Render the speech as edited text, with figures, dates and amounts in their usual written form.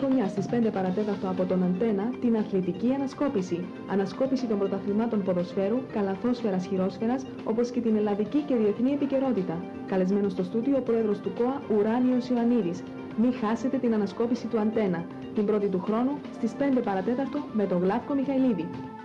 χρονιά στις 5 παρατέταρτο από τον Αντένα την αθλητική ανασκόπηση. Ανασκόπηση των πρωταθλημάτων ποδοσφαίρου, καλαθόσφαιρας, χειρόσφαιρας, όπως και την ελλαδική και διεθνή επικαιρότητα. Καλεσμένος στο στούντιο ο πρόεδρος του ΚΟΑ Ουράνιος Ιωαννίδης. Μην χάσετε την ανασκόπηση του Αντένα, την πρώτη του χρόνου στις 5 παρατέταρτο με τον Γλάφκο Μιχαηλίδη.